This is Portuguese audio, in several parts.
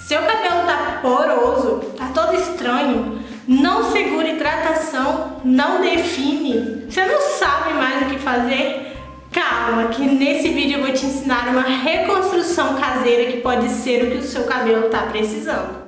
Seu cabelo tá poroso, tá todo estranho, não segura hidratação, não define, você não sabe mais o que fazer? Calma, que nesse vídeo eu vou te ensinar uma reconstrução caseira que pode ser o que o seu cabelo tá precisando.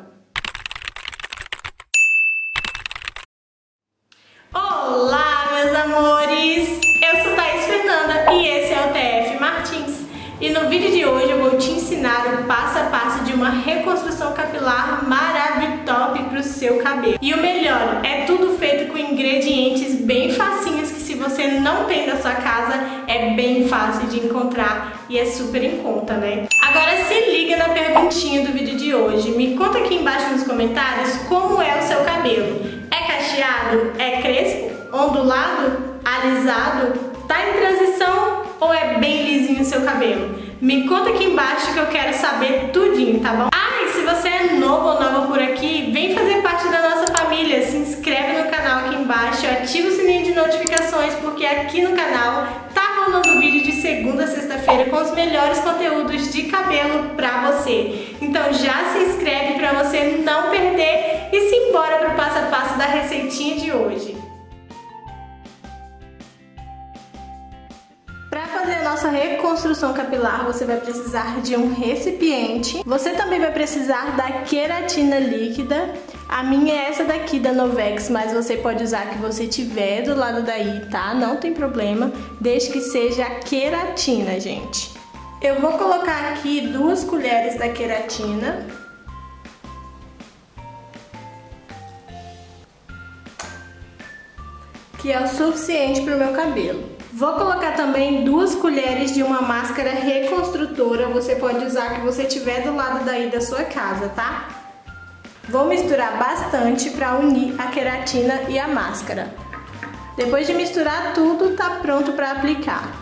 Olá, meus amores! Eu sou Thaís Fernanda e esse é o TF Martins. E no vídeo de hoje eu vou te ensinar o passo a passo de uma reconstrução capilar maravilhosa para o seu cabelo. E o melhor, é tudo feito com ingredientes bem facinhos que, se você não tem na sua casa, é bem fácil de encontrar e é super em conta, né? Agora se liga na perguntinha do vídeo de hoje. Me conta aqui embaixo nos comentários como é o seu cabelo. É cacheado? É crespo? Ondulado? Alisado? Tá em transição ou é bem lisinho o seu cabelo? Me conta aqui embaixo que eu quero saber tudinho, tá bom? Ah, e se você é novo ou nova por aqui, vem fazer parte da nossa família. Se inscreve no canal aqui embaixo, ativa o sininho de notificações, porque aqui no canal tá rolando vídeo de segunda a sexta-feira com os melhores conteúdos de cabelo pra você. Então já se inscreve pra você não perder e simbora pro passo a passo da receitinha de hoje. Para fazer a nossa reconstrução capilar, você vai precisar de um recipiente. Você também vai precisar da queratina líquida. A minha é essa daqui da Novex, mas você pode usar a que você tiver do lado daí, tá? Não tem problema, desde que seja a queratina, gente. Eu vou colocar aqui 2 colheres da queratina. Que é o suficiente para o meu cabelo. Vou colocar também 2 colheres de uma máscara reconstrutora. Você pode usar a que você tiver do lado daí da sua casa, tá? Vou misturar bastante para unir a queratina e a máscara. Depois de misturar tudo, tá pronto para aplicar.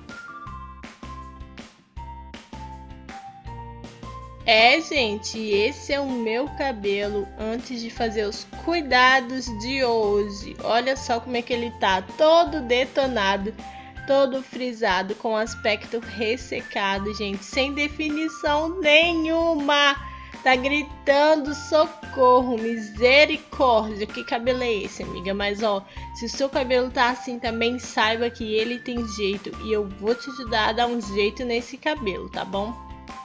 Gente, esse é o meu cabelo antes de fazer os cuidados de hoje. Olha só como é que ele tá, todo detonado, todo frisado, com aspecto ressecado, gente, sem definição nenhuma. Tá gritando socorro, misericórdia. Que cabelo é esse, amiga? Mas ó, se o seu cabelo tá assim também, saiba que ele tem jeito e eu vou te ajudar a dar um jeito nesse cabelo, tá bom?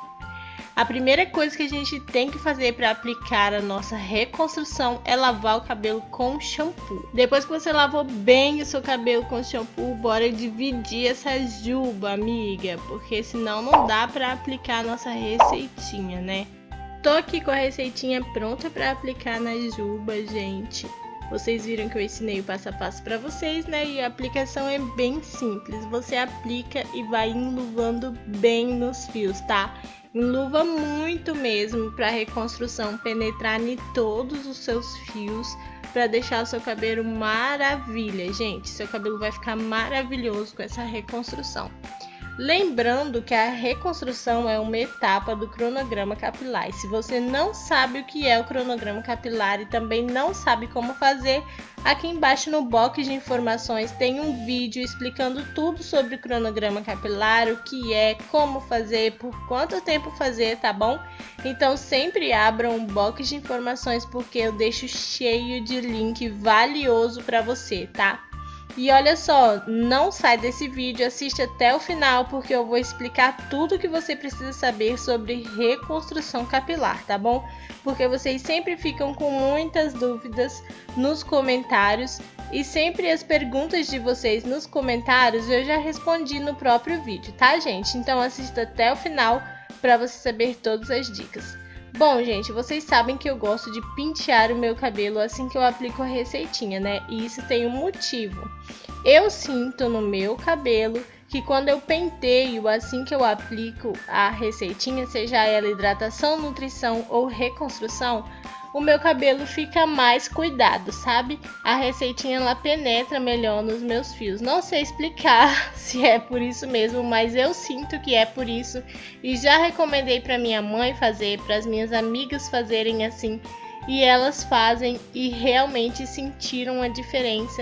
A primeira coisa que a gente tem que fazer para aplicar a nossa reconstrução é lavar o cabelo com shampoo. Depois que você lavou bem o seu cabelo com shampoo, bora dividir essa juba, amiga, porque senão não dá para aplicar a nossa receitinha, né? Tô aqui com a receitinha pronta para aplicar na juba, gente. Vocês viram que eu ensinei o passo a passo para vocês, né? E a aplicação é bem simples. Você aplica e vai enluvando bem nos fios, tá? Enluva muito mesmo para a reconstrução penetrar em todos os seus fios, para deixar o seu cabelo maravilha, gente. Seu cabelo vai ficar maravilhoso com essa reconstrução. Lembrando que a reconstrução é uma etapa do cronograma capilar. E se você não sabe o que é o cronograma capilar e também não sabe como fazer, aqui embaixo no box de informações tem um vídeo explicando tudo sobre o cronograma capilar, o que é, como fazer, por quanto tempo fazer, tá bom? Então sempre abra um box de informações, porque eu deixo cheio de link valioso para você, tá? E olha só, não sai desse vídeo, assiste até o final, porque eu vou explicar tudo o que você precisa saber sobre reconstrução capilar, tá bom? Porque vocês sempre ficam com muitas dúvidas nos comentários e sempre as perguntas de vocês nos comentários eu já respondi no próprio vídeo, tá, gente? Então assista até o final para você saber todas as dicas. Bom, gente, vocês sabem que eu gosto de pentear o meu cabelo assim que eu aplico a receitinha, né? E isso tem um motivo. Eu sinto no meu cabelo que quando eu penteio assim que eu aplico a receitinha, seja ela hidratação, nutrição ou reconstrução, o meu cabelo fica mais cuidado, sabe? A receitinha ela penetra melhor nos meus fios. Não sei explicar se é por isso mesmo, mas eu sinto que é por isso. E já recomendei para minha mãe fazer, para as minhas amigas fazerem assim. E elas fazem e realmente sentiram a diferença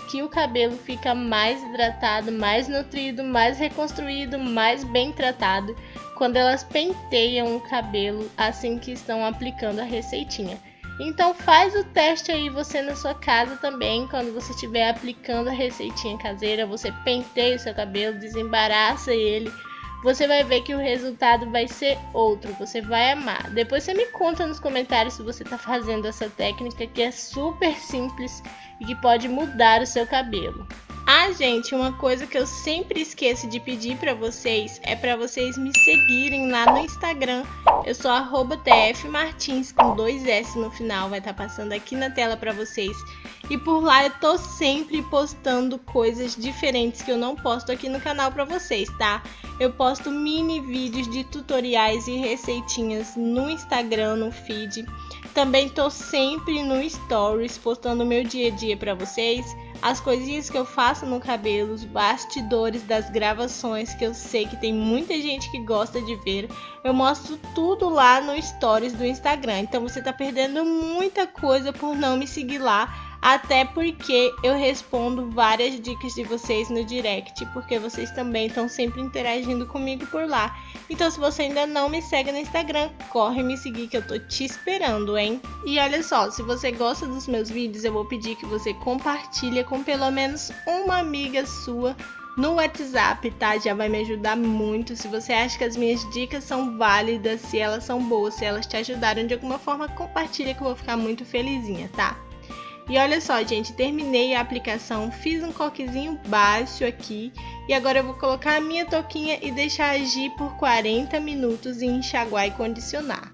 que o cabelo fica mais hidratado, mais nutrido, mais reconstruído, mais bem tratado quando elas penteiam o cabelo assim que estão aplicando a receitinha. Então faz o teste aí você na sua casa também, quando você estiver aplicando a receitinha caseira, você penteia o seu cabelo, desembaraça ele, você vai ver que o resultado vai ser outro, você vai amar. Depois você me conta nos comentários se você está fazendo essa técnica que é super simples e que pode mudar o seu cabelo. Ah, gente, uma coisa que eu sempre esqueço de pedir pra vocês é pra vocês me seguirem lá no Instagram. Eu sou @tfmartins com 2 S no final, vai estar passando aqui na tela pra vocês. E por lá eu tô sempre postando coisas diferentes que eu não posto aqui no canal pra vocês, tá? Eu posto mini vídeos de tutoriais e receitinhas no Instagram, no feed. Também tô sempre no Stories postando o meu dia a dia pra vocês. As coisinhas que eu faço no cabelo, os bastidores das gravações, que eu sei que tem muita gente que gosta de ver. Eu mostro tudo lá no Stories do Instagram. Então você tá perdendo muita coisa por não me seguir lá. Até porque eu respondo várias dicas de vocês no direct, porque vocês também estão sempre interagindo comigo por lá. Então se você ainda não me segue no Instagram, corre me seguir que eu tô te esperando, hein? E olha só, se você gosta dos meus vídeos, eu vou pedir que você compartilhe com pelo menos uma amiga sua no WhatsApp, tá? Já vai me ajudar muito. Se você acha que as minhas dicas são válidas, se elas são boas, se elas te ajudaram de alguma forma, compartilha que eu vou ficar muito felizinha, tá? E olha só, gente, terminei a aplicação, fiz um coquezinho baixo aqui e agora eu vou colocar a minha touquinha e deixar agir por 40 minutos e enxaguar e condicionar.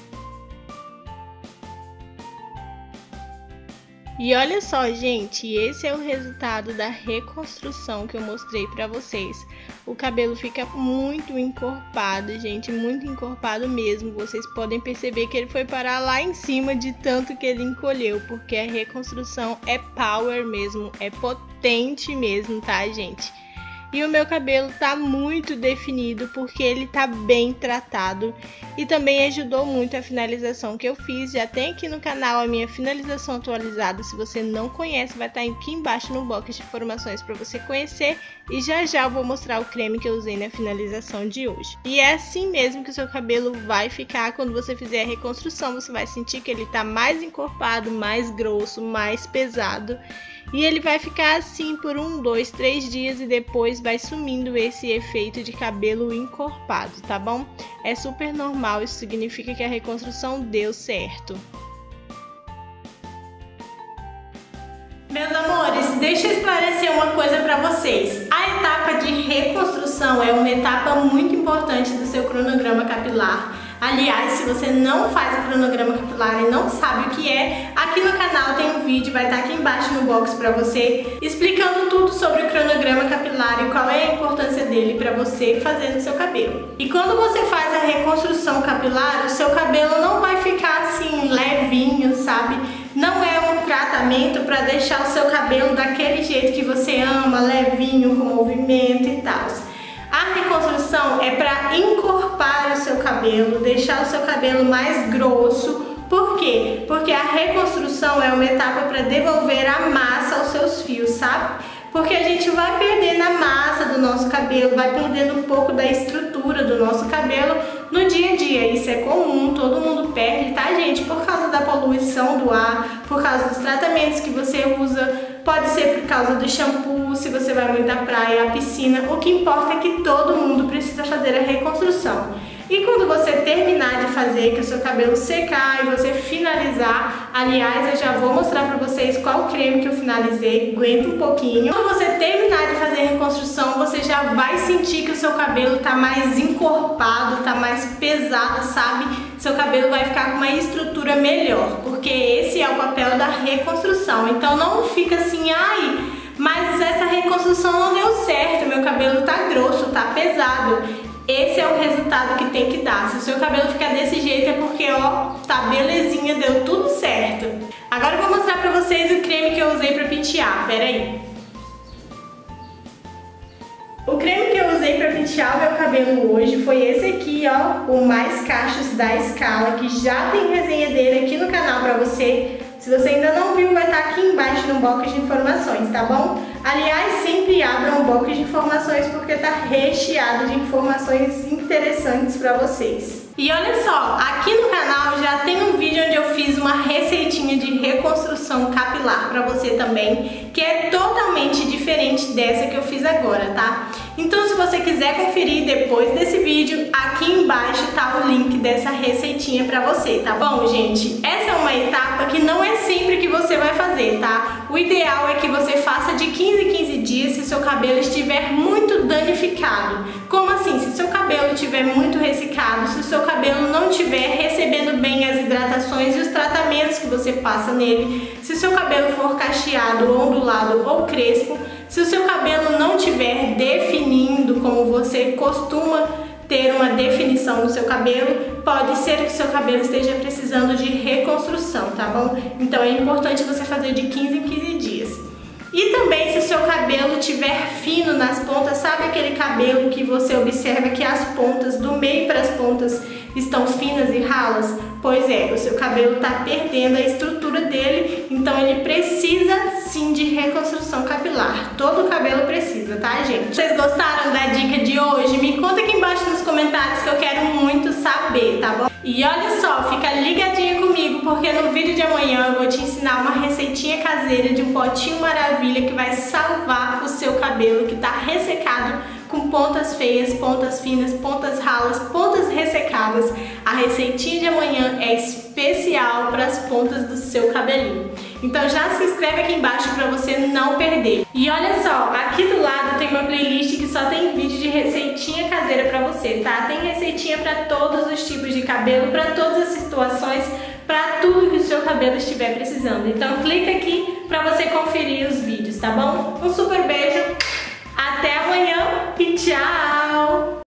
E olha só, gente, esse é o resultado da reconstrução que eu mostrei pra vocês. O cabelo fica muito encorpado, gente, muito encorpado mesmo. Vocês podem perceber que ele foi parar lá em cima de tanto que ele encolheu, porque a reconstrução é power mesmo, é potente mesmo, tá, gente? E o meu cabelo tá muito definido porque ele tá bem tratado e também ajudou muito a finalização que eu fiz. Já tem aqui no canal a minha finalização atualizada, se você não conhece vai estar aqui embaixo no box de informações para você conhecer. E já já eu vou mostrar o creme que eu usei na finalização de hoje. E é assim mesmo que o seu cabelo vai ficar quando você fizer a reconstrução. Você vai sentir que ele tá mais encorpado, mais grosso, mais pesado. E ele vai ficar assim por 1, 2, 3 dias e depois vai sumindo esse efeito de cabelo encorpado, tá bom? É super normal, isso significa que a reconstrução deu certo. Meus amores, deixa eu esclarecer uma coisa pra vocês. A etapa de reconstrução é uma etapa muito importante do seu cronograma capilar. Aliás, se você não faz o cronograma capilar e não sabe o que é, aqui no canal tem um vídeo, vai estar aqui embaixo no box pra você, explicando tudo sobre o cronograma capilar e qual é a importância dele pra você fazer no seu cabelo. E quando você faz a reconstrução capilar, o seu cabelo não vai ficar assim levinho, sabe? Não é um tratamento para deixar o seu cabelo daquele jeito que você ama, levinho, com movimento e tal. A reconstrução é para encorpar o seu cabelo, deixar o seu cabelo mais grosso. Por quê? Porque a reconstrução é uma etapa para devolver a massa aos seus fios, sabe? Porque a gente vai perdendo a massa do nosso cabelo, vai perdendo um pouco da estrutura do nosso cabelo no dia a dia. Isso é comum, todo mundo perde, tá, gente? Por causa da poluição do ar, por causa dos tratamentos que você usa, pode ser por causa do shampoo, se você vai muito à praia, à piscina. O que importa é que todo mundo precisa fazer a reconstrução. E quando você terminar de fazer, que o seu cabelo secar e você finalizar, aliás, eu já vou mostrar pra vocês qual creme que eu finalizei, aguenta um pouquinho. Quando você terminar de fazer a reconstrução, você já vai sentir que o seu cabelo tá mais encorpado, tá mais pesado, sabe? Seu cabelo vai ficar com uma estrutura melhor, porque esse é o papel da reconstrução. Então não fica assim, ai, mas essa reconstrução não deu certo, meu cabelo tá grosso, tá pesado. Esse é o resultado que tem que dar. Se o seu cabelo ficar desse jeito é porque, ó, tá belezinha, deu tudo certo. Agora eu vou mostrar pra vocês o creme que eu usei pra pentear, pera aí. O creme que eu usei pra pentear o meu cabelo hoje foi esse aqui, ó, o Mais Cachos da Scala, que já tem resenha dele aqui no canal pra você. Se você ainda não viu, vai estar aqui embaixo no box de informações, tá bom? Aliás, sempre abram o box de informações porque tá recheado de informações interessantes para vocês. E olha só, aqui no canal já tem um vídeo onde eu fiz uma receitinha de reconstrução capilar para você também, que é totalmente diferente dessa que eu fiz agora, tá? Então, se você quiser conferir depois desse vídeo, aqui embaixo tá o link dessa receitinha para você, tá bom, gente? Essa é uma etapa que não é sempre que você vai fazer, tá? O ideal é que você faça de 15 em 15 dias se o seu cabelo estiver muito danificado. Como assim? Se o seu cabelo estiver muito ressecado, se o seu cabelo não estiver recebendo bem as hidratações e os tratamentos que você passa nele, se o seu cabelo for cacheado, ondulado ou crespo, se o seu cabelo não estiver definindo como você costuma ter uma definição no seu cabelo, pode ser que o seu cabelo esteja precisando de reconstrução, tá bom? Então é importante você fazer de 15 em 15 dias. E também, se o seu cabelo estiver fino nas pontas, sabe aquele cabelo que você observa que as pontas, do meio para as pontas, estão finas e ralas? Pois é, o seu cabelo está perdendo a estrutura dele, então ele precisa sim de reconstrução capilar. Todo cabelo precisa, tá, gente? Vocês gostaram da dica de hoje? Me conta aqui embaixo nos comentários que eu quero muito saber, tá bom? E olha só, fica ligadinha comigo porque no vídeo de amanhã eu vou te ensinar uma receitinha caseira de um potinho maravilha que vai salvar o seu cabelo que tá ressecado, com pontas feias, pontas finas, pontas ralas, pontas ressecadas. A receitinha de amanhã é especial para as pontas do seu cabelinho. Então já se inscreve aqui embaixo para você não perder. E olha só, aqui do lado tem uma playlist que só tem vídeo de receitinha caseira para você, tá? Tem receitinha para todos os tipos de cabelo, para todas as situações, para tudo que o seu cabelo estiver precisando. Então clica aqui para você conferir os vídeos, tá bom? Um super beijo, até amanhã e tchau!